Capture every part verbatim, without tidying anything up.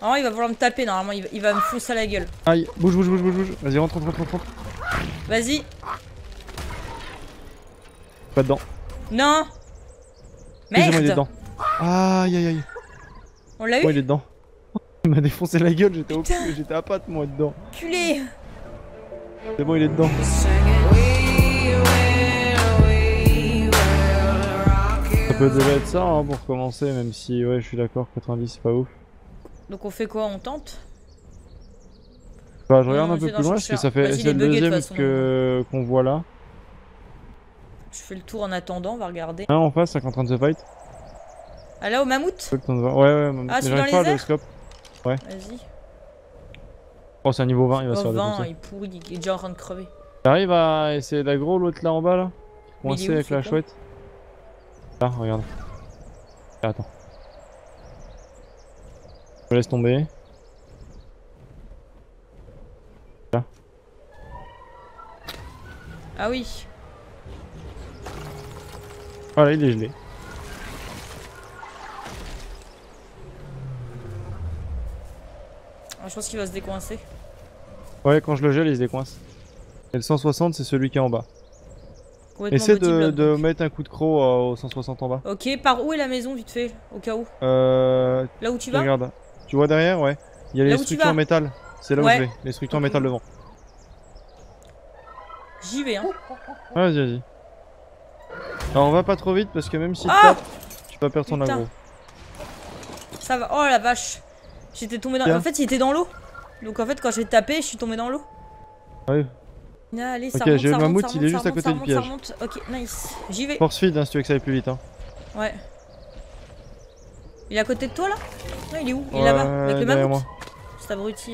Non, il va vouloir me taper normalement, il va, il va me foncer à la gueule. Aïe, bouge, bouge, bouge, bouge, bouge. Vas-y, rentre, rentre, rentre, rentre. Vas-y. Pas dedans. Non. Merde. Il est Merde. dedans. Aïe, aïe, aïe. On l'a eu. Ouais, il est dedans. Il m'a défoncé la gueule, j'étais au j'étais à patte moi dedans. Culé. C'est bon, il est dedans. Ça peut déjà être ça hein, pour commencer, même si ouais je suis d'accord, quatre-vingt-dix c'est pas ouf. Donc on fait quoi? On tente? Bah je regarde Non, un peu c'est plus dans loin le parce que cher. ça fait Vas-y, c'est il est le bugué, de deuxième toute façon. que qu'on voit là. Je fais le tour en attendant, on va regarder. Un en face, c'est en train de se fight. Ah là au mammouth? Ouais ouais, mais Ah, c'est j'arrive dans pas les le airs? scope. Ouais. Vas-y. Oh c'est un niveau vingt, il va se Oh faire vingt, défoncer. il est pourri, il est déjà en train de crever. T'arrives à essayer d'aggro l'autre là en bas là? Mais il est Coincé où, avec ce la con? chouette. Là, regarde. Ah, attends. Je laisse tomber. Là. Ah oui. Voilà, il est gelé. Ah, je pense qu'il va se décoincer. Ouais, quand je le gèle, il se décoince. Et le cent soixante, c'est celui qui est en bas. Complètement Essaie body de, block, de donc. mettre un coup de croc euh, au cent soixante en bas. Ok, par où est la maison vite fait? Au cas où. Euh. Là où tu vas? Regarde. Tu vois derrière? Ouais. Il y a Là les où tu structures vas? en métal. C'est là Ouais. où je vais. Les structures en Ok. métal devant. J'y vais hein. Ouais, vas-y, vas-y. Alors on va pas trop vite parce que même si tu Ah tapes, tu vas perdre ton Putain. aggro. Ça va. Oh la vache. J'étais tombé dans... Tiens. En fait il était dans l'eau. Donc en fait quand j'ai tapé je suis tombé dans l'eau. Ouais. Allez, ça Ok, remonte, j'ai ça le remonte, mammouth, ça il est remonte, juste ça à côté remonte, du ça piège. remonte, ça remonte. Ok, nice. J'y vais. Force feed hein, si tu veux que ça aille plus vite. Hein. Ouais. Il est à côté de toi là? Non, il est où? Il est Ouais, là-bas, avec le derrière mammouth. moi. C'est abruti.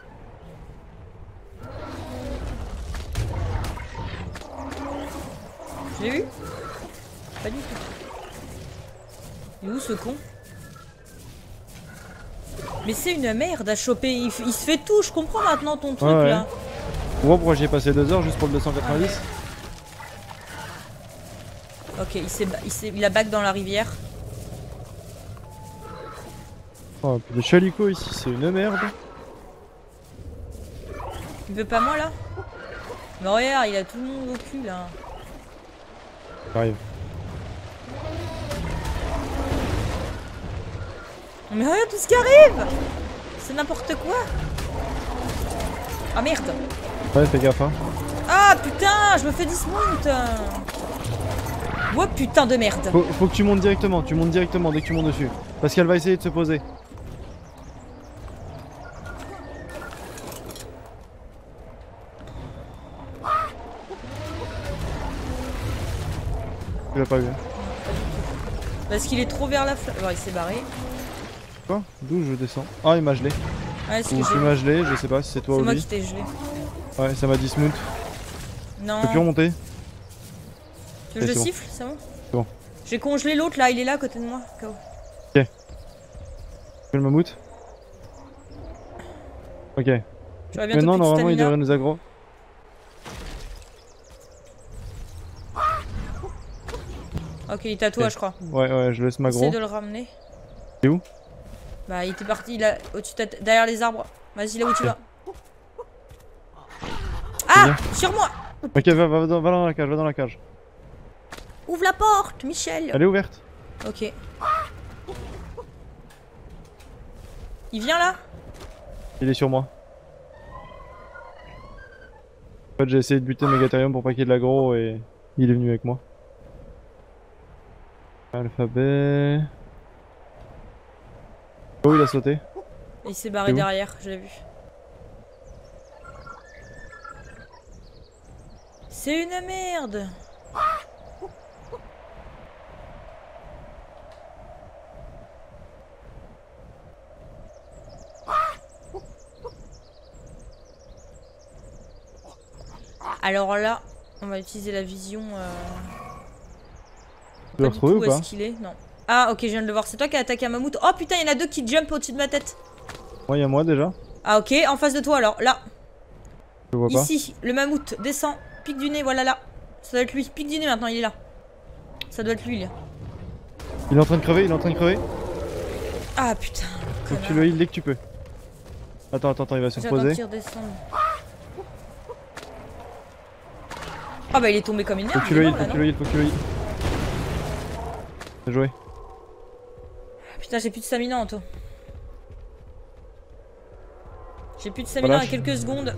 Je l'ai vu? Pas du tout. Il est où ce con? Mais c'est une merde à choper. Il, il se fait tout, je comprends maintenant ton truc Ouais, ouais. là. Tu vois pourquoi j'ai passé deux heures juste pour le deux cent quatre-vingt-dix? Ok, il, s'est, il, s'est, il a back dans la rivière. Oh, puis le chalico ici, c'est une merde. Il veut pas moi là? Mais regarde, il a tout le monde au cul là. J'arrive. Mais regarde tout ce qui arrive! C'est n'importe quoi! Ah merde! Ouais, fais gaffe hein. Ah putain, je me fais dismount! Oh putain de merde! Faut, faut que tu montes directement, tu montes directement dès que tu montes dessus. Parce qu'elle va essayer de se poser. Tu l'as pas vu. Hein. Parce qu'il est trop vers la flamme. Ouais, il s'est barré. Quoi? D'où je descends? Ah, il m'a gelé. Ouais, c'est Ou tu m'as gelé, je sais pas si c'est toi ou moi lui. qui t'ai gelé. Ouais, ça m'a dismount. Non. Tu peux plus remonter? Tu veux que je c'est le bon. siffle? C'est bon? C'est bon. J'ai congelé l'autre là, il est là à côté de moi. K O. Ok. Tu fais le mammouth? Ok. J'aurais bientôt Maintenant, plus de normalement, il stamina. devrait nous aggro. Ok, il est à toi, Ok. je crois. Ouais, ouais, je laisse ma Essaye gros. de le ramener. Il est où? Bah, il était parti, il a au-dessus de ta tête, derrière les arbres. Vas-y, là où tu Ok. vas. Ah! bien. Sur moi! Ok, va, va, dans, va dans la cage, va dans la cage. Ouvre la porte, Michel! Elle est ouverte. Ok. Il vient là? Il est sur moi. En fait, j'ai essayé de buter Megatherium pour pas qu'il y ait de l'aggro et il est venu avec moi. Alphabet. Oh, il a sauté. Il s'est barré C'est où? derrière, je l'ai vu. C'est une merde! Alors là, on va utiliser la vision. Euh... Tu l'as pas du retrouvé tout ou où pas? est-ce qu'il est? Non. Ah, ok, je viens de le voir. C'est toi qui as attaqué un mammouth. Oh putain, il y en a deux qui jump au-dessus de ma tête. Ouais, y'a moi déjà. Ah, ok, en face de toi alors. Là, Je vois pas. ici, le mammouth descend, pique du nez, voilà là. Ça doit être lui. Pique du nez maintenant, il est là. Ça doit être lui, là. Il est en train de crever, il est en train de crever. Ah putain, faut que tu le heal dès que tu peux. Attends, attends, attends, il va se reposer. Ah bah il est tombé comme une merde. Faut que tu le heal, faut que tu le heal, faut que tu le heal. Bien joué. Putain, j'ai plus de stamina en tout. J'ai plus de stamina à quelques secondes.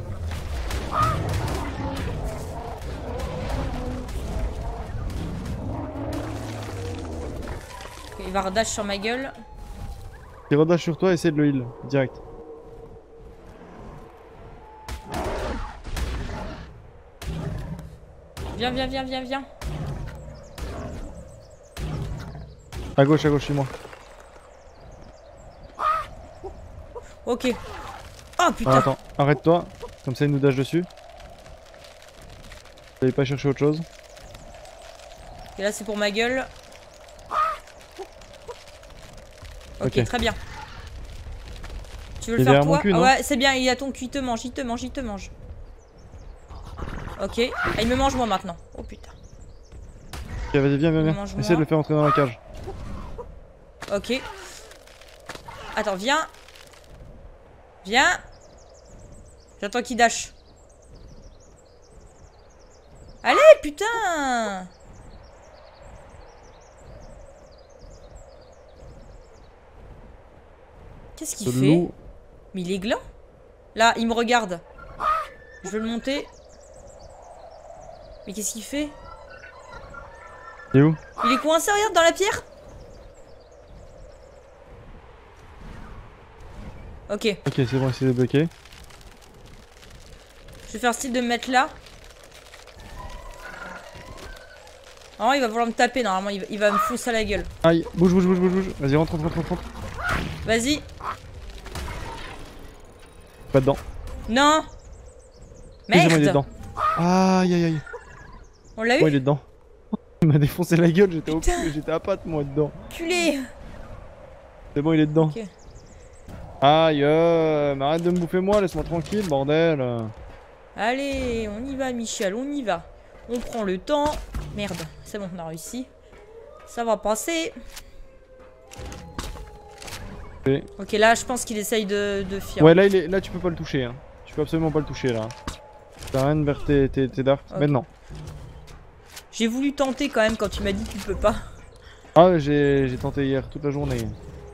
Okay, il va redash sur ma gueule. Il redash sur toi, essaie de le heal, direct. Viens, viens, viens, viens, viens. À gauche, à gauche, suis moi. Ok. Oh putain. Ah, attends, arrête-toi. Comme ça, il nous dash dessus. J'allais pas chercher autre chose. Et là, c'est pour ma gueule. Ok, Ok. très bien. Tu veux Il le est faire derrière mon toi? cul, Ah non? ouais, c'est bien, il a ton cul, il te mange, il te mange, il te mange. Ok, ah, il me mange moi maintenant. Oh putain. Ok, vas-y, viens, viens, viens. Mange-moi. Essaie de le faire entrer dans la cage. Ok. Attends, viens. Viens. J'attends qu'il dash. Allez, putain. Qu'est-ce qu'il Ce fait? loup. Mais il est gland. Là, il me regarde. Je veux le monter. Mais qu'est-ce qu'il fait? Il est où? Il est coincé, regarde, dans la pierre. Ok. Ok, c'est bon, essaye de bloquer. Je vais faire style de me mettre là. Oh, il va vouloir me taper normalement, il va, il va me foncer à la gueule. Aïe, bouge, bouge, bouge, bouge, bouge. Vas-y, rentre, rentre, rentre, rentre. Vas-y. Pas dedans. Non. C'est bon, il est Merde. dedans. Aïe, aïe, aïe. On l'a Oh, eu? il est dedans. Il m'a défoncé la gueule, j'étais au Putain. j'étais à patte moi dedans. Culé. C'est bon, il est dedans. Ok. Aïe, euh, mais arrête de me bouffer moi, laisse-moi tranquille, bordel. Allez, on y va Michel, on y va. On prend le temps. Merde, c'est bon, on a réussi. Ça va passer. Ok. Ok, là, je pense qu'il essaye de, de fuir. Ouais, là, il est... là, tu peux pas le toucher. Hein. Tu peux absolument pas le toucher là. T'as rien vers tes, tes, tes darts. Ok. Maintenant. J'ai voulu tenter quand même quand tu m'as dit tu peux pas. Ah, j'ai j'ai tenté hier toute la journée.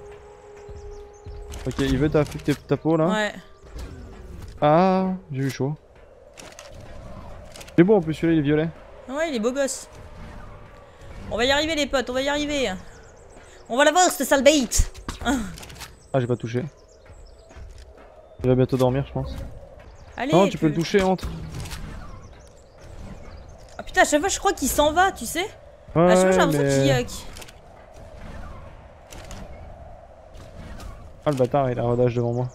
Ok, il veut ta, ta, ta peau là. Ouais. Ah, j'ai eu chaud. C'est bon en plus, celui-là il est violet. Ouais, il est beau gosse. On va y arriver les potes, on va y arriver. On va l'avoir ce sale bait. Ah, j'ai pas touché. Il va bientôt dormir, je pense. Allez. Non, tu peux plus- le toucher, entre. Ah putain, à chaque fois je crois qu'il s'en va, tu sais. Ouais, À chaque fois j'ai l'impression mais... qu'il... euh, qu'il- Ah, le bâtard, il a un rodage devant moi.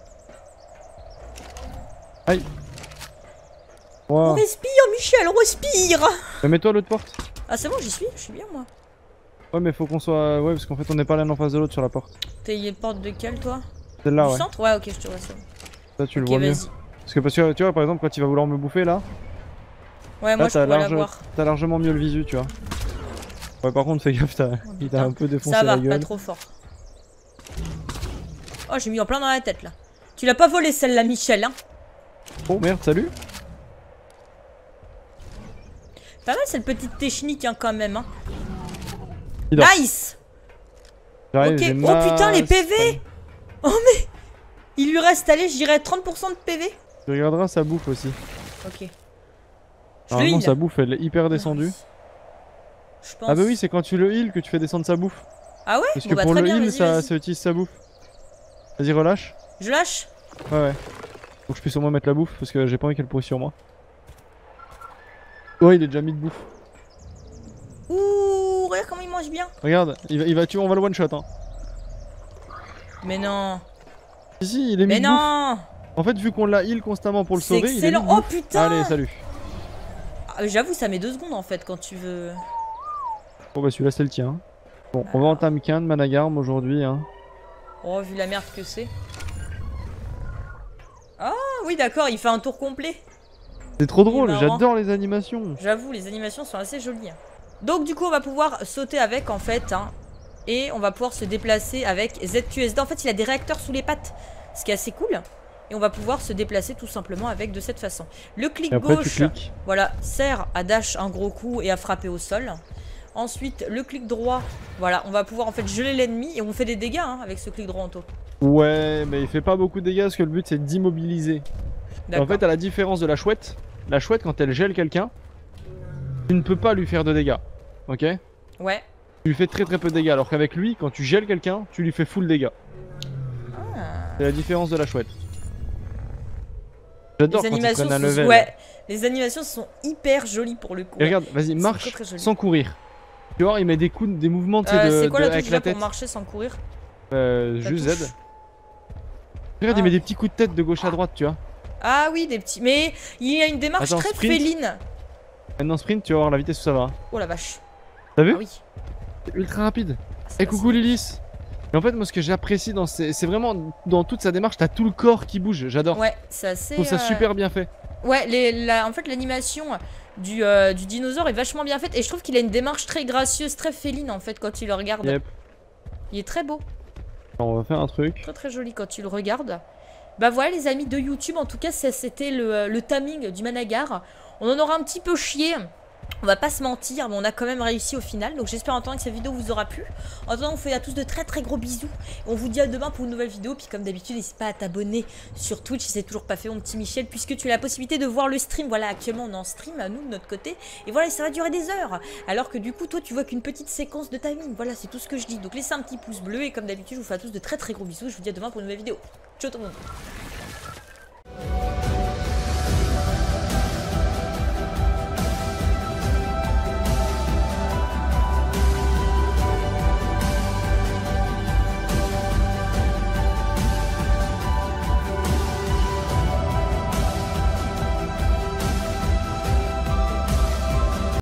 Aïe. On Wow. respire Michel, on respire. Mais mets-toi à l'autre porte. Ah c'est bon, j'y suis, je suis bien moi. Ouais, mais faut qu'on soit... Ouais, parce qu'en fait on n'est pas l'un en face de l'autre sur la porte. T'es une porte de quelle toi? Celle-là, Du ouais. centre? Ouais, ok, je te vois ça. Ça, tu Ok, le vois mieux. vas-y. Parce que, parce que tu vois, par exemple, quand il va vouloir me bouffer là, Ouais, moi là je t'as pourrais large... l'avoir. t'as largement mieux le visu, tu vois. Ouais, par contre, fais gaffe, t'as... Oh, il putain. t'a un peu défoncé Ça va, la gueule. pas trop fort. Oh, j'ai mis en plein dans la tête là. Tu l'as pas volé celle-là, Michel, hein? Oh merde, salut. Pas mal cette petite technique, hein, quand même, hein. Il dort. Nice! J'arrive, Ok. j'ai Oh putain, les masse- P V! Oh mais... Il lui reste, allez, je dirais trente pour cent de P V. Tu regarderas sa bouffe aussi. Ok. Je Normalement, le sa heal. bouffe, elle est hyper descendue. Je pense. Ah bah oui, c'est quand tu le heal que tu fais descendre sa bouffe. Ah ouais? Parce Bon que bah pour très le bien, heal, vas-y, ça, vas-y. ça utilise sa bouffe. Vas-y, relâche. Je lâche? Ouais, ouais. Faut que je puisse au moins mettre la bouffe parce que j'ai pas envie qu'elle pourrit sur moi. Ouais, il est déjà mis de bouffe. Ouh, regarde comment il mange bien. Regarde, il va, il va tuer, on va le one shot. Hein. Mais non. Si, si, il est mis Mais de bouffe. non. En fait, vu qu'on l'a heal constamment pour le C'est sauver, il est mis excellent. de Oh bouffe. putain. Allez, salut. Ah, j'avoue, ça met deux secondes en fait quand tu veux. Bon bah celui-là c'est le tien. Bon, on va en Tamkan, Managarm aujourd'hui. Hein. Oh, vu la merde que c'est. Ah oui, d'accord, il fait un tour complet. C'est trop drôle, marrant. j'adore les animations. J'avoue, les animations sont assez jolies. hein. Donc du coup, on va pouvoir sauter avec en fait. Hein. Et on va pouvoir se déplacer avec Z Q S D. En fait, il a des réacteurs sous les pattes, ce qui est assez cool. Et on va pouvoir se déplacer tout simplement avec de cette façon. Le clic après, gauche, voilà, sert à dash un gros coup et à frapper au sol. Ensuite, le clic droit, voilà, on va pouvoir en fait geler l'ennemi et on fait des dégâts hein, avec ce clic droit en taux. Ouais, mais il fait pas beaucoup de dégâts parce que le but c'est d'immobiliser. En fait, à la différence de la chouette, la chouette quand elle gèle quelqu'un, tu ne peux pas lui faire de dégâts. Ok? Ouais. Tu lui fais très très peu de dégâts, alors qu'avec lui, quand tu gèles quelqu'un, tu lui fais full dégâts. Ah. C'est la différence de la chouette. J'adore quand ils prennent un level. Sont... Ouais, les animations sont hyper jolies pour le coup. Et regarde, vas-y, marche très, très sans courir. Tu vois, il met des coups, des mouvements de, euh, de C'est quoi la de, touche la pour marcher sans courir? Euh, juste Z. Regarde, ah. il met des petits coups de tête de gauche à droite, tu vois. Ah oui, des petits. Mais il a une démarche Attends, très sprint. féline. Maintenant, sprint, tu vas voir la vitesse où ça va. Oh la vache. T'as vu? Ah oui. C'est ultra rapide. Et hey, coucou Lilith. Et en fait, moi, ce que j'apprécie dans c'est vraiment dans toute sa démarche, t'as tout le corps qui bouge. J'adore. Ouais, c'est assez. Je trouve ça euh... super bien fait. Ouais, les, la, en fait, l'animation du, euh, du dinosaure est vachement bien faite. Et je trouve qu'il a une démarche très gracieuse, très féline en fait, quand tu le regardes. Yep. Il est très beau. On va faire un truc. Très très joli quand tu le regardes. Bah voilà les amis de YouTube, en tout cas c'était le, le timing du Managar. On en aura un petit peu chié, on va pas se mentir, mais on a quand même réussi au final. Donc j'espère en attendant que cette vidéo vous aura plu. En attendant, on vous fait à tous de très très gros bisous. On vous dit à demain pour une nouvelle vidéo. Puis comme d'habitude, n'hésite pas à t'abonner sur Twitch si c'est toujours pas fait, mon petit Michel, puisque tu as la possibilité de voir le stream. Voilà, actuellement on est en stream à nous de notre côté. Et voilà, ça va durer des heures. Alors que du coup, toi tu vois qu'une petite séquence de timing. Voilà, c'est tout ce que je dis. Donc laissez un petit pouce bleu. Et comme d'habitude, je vous fais à tous de très très gros bisous. Je vous dis à demain pour une nouvelle vidéo. Ciao tout le monde.